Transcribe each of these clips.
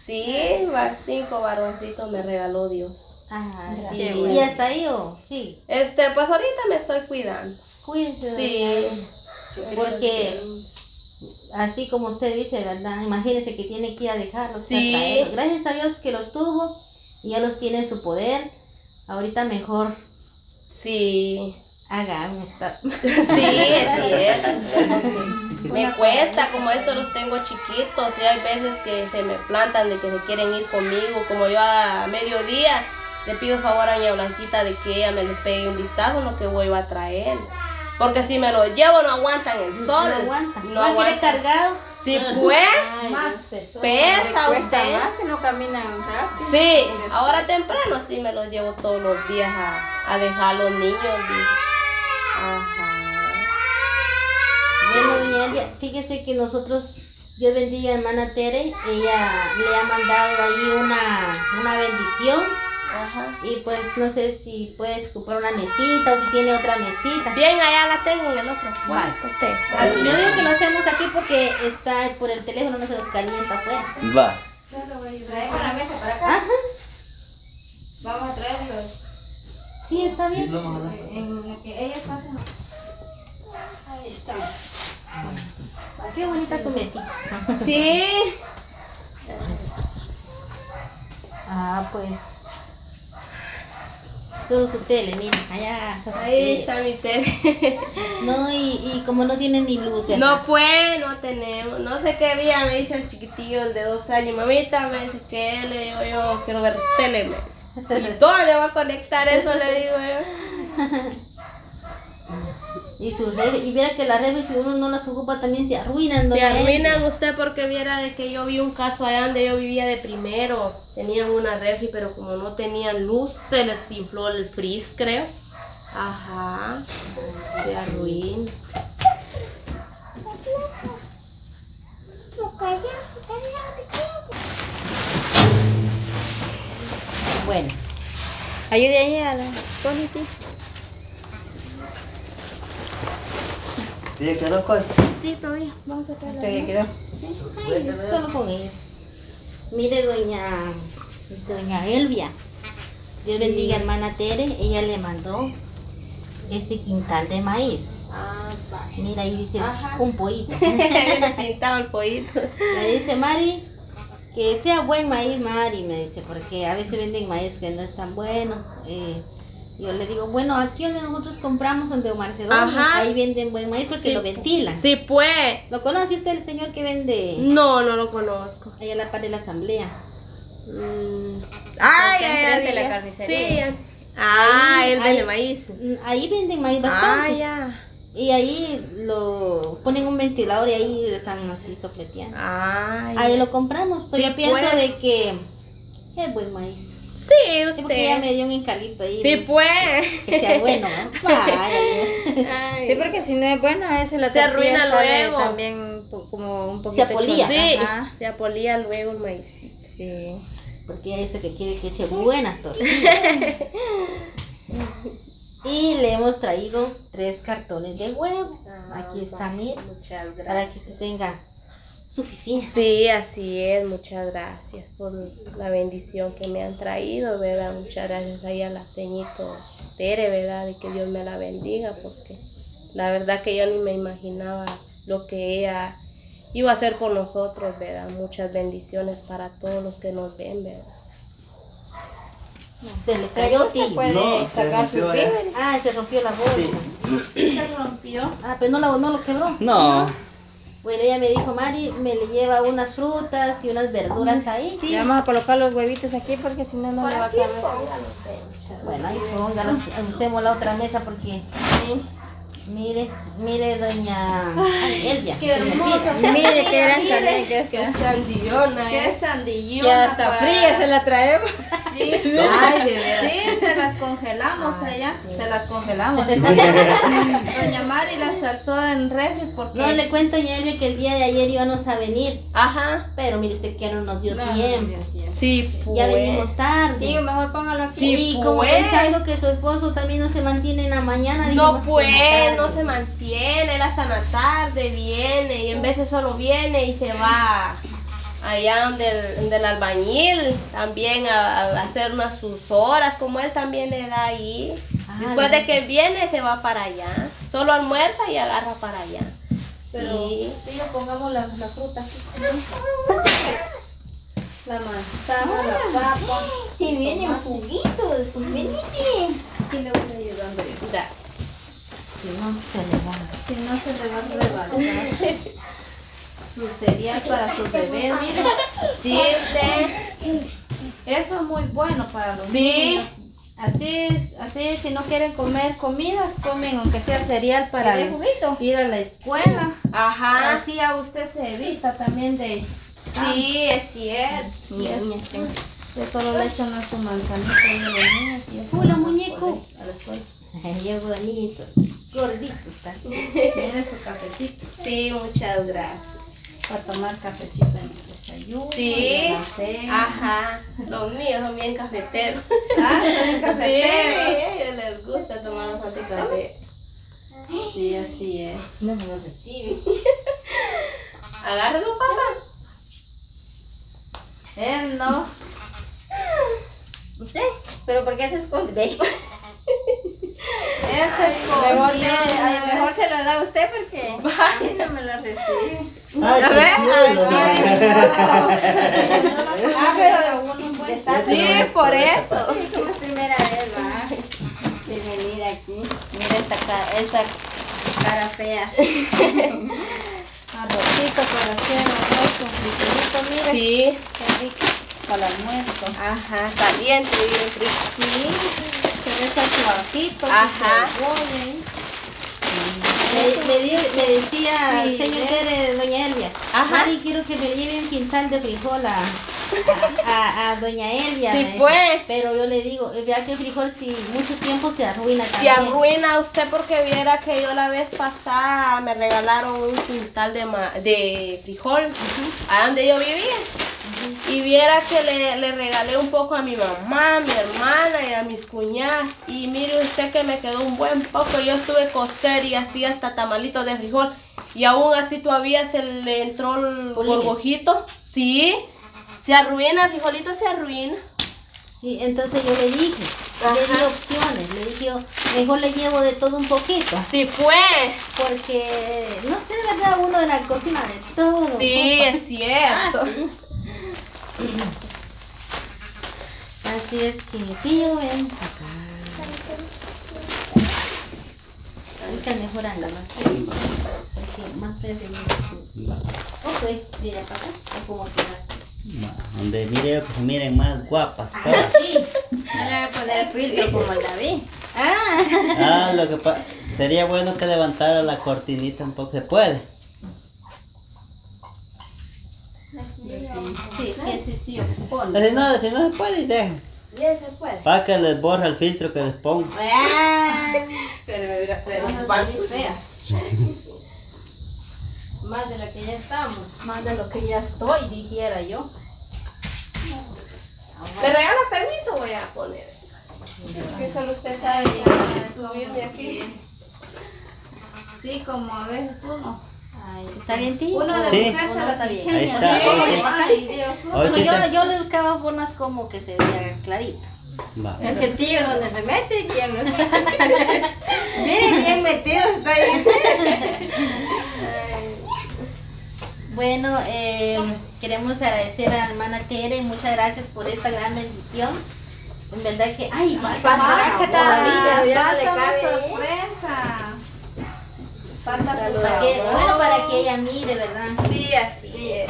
Sí, 5 varoncitos me regaló Dios. Ah, Sí. ¿Y hasta ahí o? Sí. Pues ahorita me estoy cuidando. Cuídense. Sí. Porque así como usted dice, ¿verdad? Imagínese que tiene que ir a dejarlos, Sí. a traerlos. Gracias a Dios que los tuvo y ya los tiene en su poder. Ahorita mejor Sí. haga un stop. Sí, es cierto. Me cuesta, como estos los tengo chiquitos y hay veces que se me plantan de que se quieren ir conmigo. Como yo a mediodía le pido favor a doña Blanquita de que ella me les pegue un vistazo en lo que voy a traer. Porque si me lo llevo no aguantan el sol. No aguanta. No ¿No quiere aguantan. cargado? Sí, pues. Más pesado. Pesa Le cuesta usted. más, que no caminan rápido. Sí, ahora temprano sí me los llevo todos los días a dejar a los niños. Ajá. Bueno, doña Elvia, fíjese que nosotros, Dios bendiga a hermana Tere, ella le ha mandado ahí una bendición. Ajá. Y pues no sé si puedes comprar una mesita o si tiene otra mesita. Bien, allá la tengo en el otro Vale. cuarto. Usted. Yo digo que lo hacemos aquí porque está por el teléfono, no se nos calienta afuera. Va. Traemos la mesa para acá. Ajá, Vamos a traerlo sí, está bien. en lo que ella está haciendo. Ahí estamos. Qué bonita su mesita. Sí. Ah, pues. Su tele, mira, allá. está su Ahí tele. está mi tele. No, y como no tiene ni luz, ¿verdad? No pues, no tenemos. No sé qué día me dice el chiquitillo, el de 2 años. Mamita, me dice que le digo yo, quiero ver tele. ¿Y dónde va a conectar eso? Le digo yo. Y su refri, y viera que la refri, si uno no las ocupa también se arruinan. Se doña arruinan Elvia. usted porque viera de que yo vi un caso allá donde yo vivía de primero. Tenían una refri, pero como no tenían luz, se les infló el frizz, creo. Ajá. Se arruina. Bueno, Ayude ahí a la Coniti. ¿Sí quedó cuál? Sí, todavía. Vamos a traer ¿Qué le quedó? solo con ellos. Mire, doña Elvia, Dios bendiga hermana Tere, ella le mandó este quintal de maíz. Ah, va. Mira, ahí dice Ajá. un pollito. Pintado el pollito. Me dice Mari, que sea buen maíz, Mari, me dice, porque a veces venden maíz que no es tan bueno. Yo le digo, bueno, aquí donde nosotros compramos, donde Macedonia, Ajá. ahí venden buen maíz porque Sí, lo ventilan. Sí, pues. ¿Lo conoce usted el señor que vende No, no lo conozco. allá a la par de la asamblea? Ay, Está enfrente de la carnicería. Sí. Ah, él Ahí- vende maíz. Ahí venden maíz Ah, bastante. ya. Y ahí lo ponen un ventilador y ahí lo están así sopleteando. Ay. Ahí lo compramos, pero Sí, yo pienso pues. de que es buen maíz. Sí, Sí, porque ella usted. me dio un encalito ahí. Sí, pues. Que sea bueno, ¿no? Vaya. Ay. Sí, porque si no es bueno, a veces la Se arruina tortilla sale luego. también como un poquito apolía. chorreada. Sí, Ajá. se apolía luego el maíz. Sí. Porque ella dice que quiere que eche buenas tortillas. Y le hemos traído 3 cartones de huevo. Aquí está, mire, Muchas gracias. para que usted tenga suficiente. Sí, así es. Muchas gracias por la bendición que me han traído, ¿verdad? Muchas gracias ahí a la ceñito Tere, ¿verdad? De que Dios me la bendiga, porque la verdad que yo ni me imaginaba lo que ella iba a hacer por nosotros, ¿verdad? Muchas bendiciones para todos los que nos ven, ¿verdad? Se le cayó, Usted tío. puede No, se sacar sus rompió ya. víveres. Ah, se rompió la bolsa. Sí. Se rompió. Ah, pero no lo quebró. No. Bueno, ella me dijo, Mari, me le lleva unas frutas y unas verduras ahí. Le vamos a colocar los huevitos aquí porque si no, no le va a caber. Bueno, ahí póngalo, usemos la otra mesa porque, mire, doña Elvia. Qué hermosa. Mire qué gran sandía que Qué está. sandillona, Qué sandillona. Ya está para- fría, se la traemos. Sí. Ay, de veras. Sí, se las congelamos allá. Se las congelamos. No Doña Mari las alzó en refri porque. le cuento, doña Elvia, que el día de ayer íbamos a venir, Ajá. pero mire usted que no nos dio No, tiempo. Sí, pues. Ya venimos tarde. Digo, mejor póngalo aquí. Sí, y como pues. pensando que su esposo también no se mantiene en la mañana, dijimos No que pues, en la tarde. no se mantiene, él hasta la tarde viene y en veces solo viene y se va allá donde el albañil, también a hacer sus horas, como él también le da ahí. Después de que viene, se va para allá. Solo almuerza y agarra para allá. Pero Sí. sí, pongamos la fruta aquí. La manzana, la papa. Si viene un juguito, venite. Aquí le voy ayudando yo. Gracias. Si no, se le va. Si no se le va a rebalsar su cereal para su bebé, mire. Sí, usted. Eso es muy bueno para los Sí. niños. Así si no quieren comer comida, comen aunque sea cereal para ¿Quiere juguito? ir a la escuela. Ajá. Así a usted se evita también de... Sí, es cierto. Mira, mira, tengo. Yo solo le echo una su manzanita ahí a los niños y eso. Hola, muñeco. A la escuela. Ay, qué bonito. Gordito está. Tiene su cafecito. Sí, muchas gracias. Para tomar cafecito en el desayuno. Sí. en la cena. Ajá. Los míos son bien cafeteros. Ah, son Sí, cafeteros. a ellos les gusta tomar bastante café. Sí, así es. No me lo recibe. Agárralo, papá. Él no. ¿Usted? ¿Pero por qué se esconde? Él se escondió. Mejor se lo da a usted porque a mí no me lo recibe. Ay, A ver, Pero está Sí, por eso. Sí, como es primera vez, va. De venir aquí. Mira esta Cara fea. Arrocito para hacer arroz con frijolito, mire. Sí. Qué rico. Para el almuerzo. Ajá, caliente, bien rico. Sí. Se echa su ajito. Ajá. Su cebolla, ¿eh? Me decía Sí, el señor Tere, doña Elvia. Ajá. Mari, quiero que me lleve un quintal de frijol a doña Elvia. Sí, me pues. dice. Pero yo le digo, vea que el frijol si mucho tiempo se arruina Se también. arruina usted porque viera que yo la vez pasada me regalaron un quintal de frijol a donde yo vivía. Y viera que le regalé un poco a mi mamá, a mi hermana y a mis cuñadas. Y mire usted que me quedó un buen poco. Yo estuve cocer y hacía hasta tamalitos de frijol. Y aún así todavía se le entró el Polilla. gorgojito. Sí, se arruina, el frijolito se arruina. Sí, entonces yo le dije, le di Ajá. opciones, le dije yo, mejor le llevo de todo un poquito. Sí, pues. Porque, no sé, de verdad, uno en la cocina de todo. Sí, ocupa. es cierto. Así es que, tío, ven acá. Ahorita mejorando más. Porque más preferible. O pues, mira para acá, o como quieras. Donde mire que se miren más guapas todas. No le voy a poner filtro como el David. Ah, Ah, lo que sería bueno que levantara la cortinita un poco. ¿Se puede? sí, tío. Si no se puede, dejen. Bien se puede. Para que les borre el filtro que les pongo. Ah, Pero van feas. Más de la que ya estamos. Más de lo que ya estoy, dijera yo. ¿Me regala permiso? Voy a poner eso. Que solo usted sabe Subirme aquí. Sí, como a veces uno. ay, ¿está bien, tío? Uno de Sí. mujer se Uno las está bien. Ahí ingenia. está, Sí. ok. Ay, Dios. Hoy Bueno, sí está. yo le buscaba formas como que se vea clarito. Va. Es que el tío donde se mete, ¿quién no sabe? Miren, bien metido está ahí. Bueno, queremos agradecer a la hermana Tere, muchas gracias por esta gran bendición. En verdad que, ay, falta más que todavía, ya le Falta cabe una ahí. sorpresa. Falta para que, bueno, para que ella mire, ¿verdad? Sí, así es.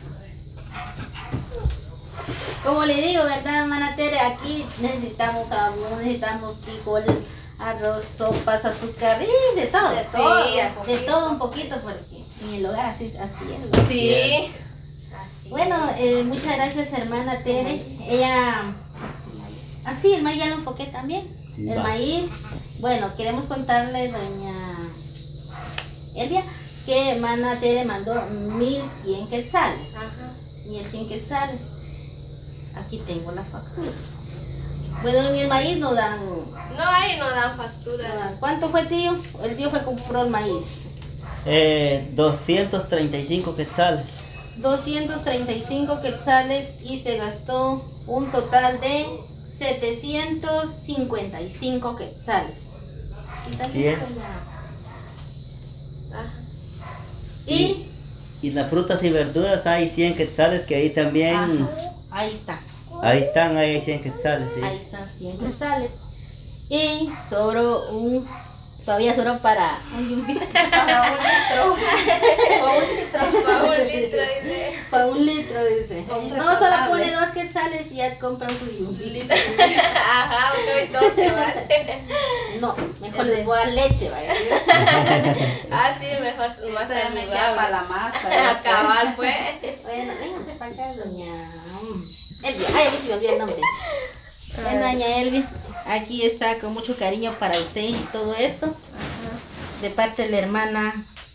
Como le digo, ¿verdad, hermana Tere? Aquí necesitamos jabón, necesitamos frijoles, arroz, sopas, azúcar y de todo. De todo, Sí, de todo un poquito, porque en el hogar así es. ¿No? Sí. Bueno, muchas gracias, hermana Tere. Ella, así, el maíz ya lo enfoqué también. El Va. maíz, bueno, queremos contarle, doña Elvia, que hermana Tere mandó 1100 quetzales. Ajá. 1100 quetzales. Aquí tengo la factura. Bueno, en el maíz no dan. No, ahí no dan factura. ¿Cuánto fue, tío? El tío fue compró el maíz. 235 quetzales. 235 quetzales y se gastó un total de 755 quetzales. Y también Y las frutas y verduras hay 100 quetzales que ahí también. ajá, ahí está. Ahí están, ahí hay 100 quetzales, sí. Ahí están 100 quetzales. Y sobró todavía sobró para un yumbito. Para un litro. Para un litro, dice. Para un litro, dice. No, solo pone 2 quetzales y ya compran su yumbito. Ajá, ok, 12, ¿vale? No, mejor les voy a dar leche, ¿vale? Ah, sí, mejor, más Se me queda para la masa. acabar, pues. Bueno, venga, para acá, doña Elvia. Ay, a mí se me olvidó el nombre. Bueno, doña Elvia, aquí está con mucho cariño para usted y todo esto. De parte de la hermana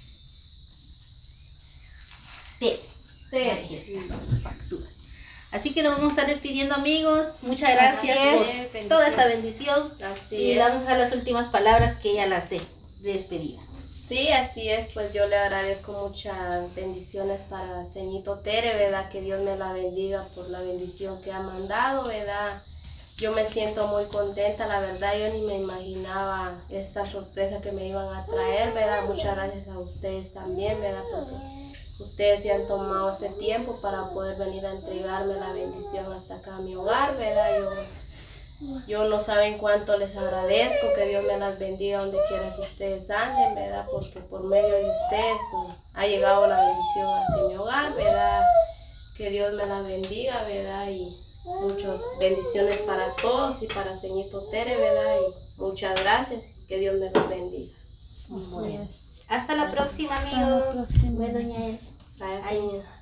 T. Aquí está su factura. Así que nos vamos a estar despidiendo, amigos. Muchas gracias Así por es, toda esta bendición. Así Y es. vamos a las últimas palabras que ella las dé. Despedida. Sí, así es, pues yo le agradezco muchas bendiciones para Señito Tere, ¿verdad? Que Dios me la bendiga por la bendición que ha mandado, ¿verdad? Yo me siento muy contenta, la verdad yo ni me imaginaba esta sorpresa que me iban a traer, ¿verdad? Muchas gracias a ustedes también, ¿verdad? Porque ustedes se han tomado ese tiempo para poder venir a entregarme la bendición hasta acá a mi hogar, ¿verdad? Yo no saben cuánto les agradezco, que Dios me las bendiga donde quiera que ustedes anden, ¿verdad? Porque por medio de ustedes ha llegado la bendición hacia mi hogar, ¿verdad? Que Dios me las bendiga, ¿verdad? Y muchas bendiciones para todos y para Señito Tere, ¿verdad? Y muchas gracias, que Dios me los bendiga. Bueno. Hasta la próxima, amigos. próxima. Bueno, doña Elvia. Vaya, niña.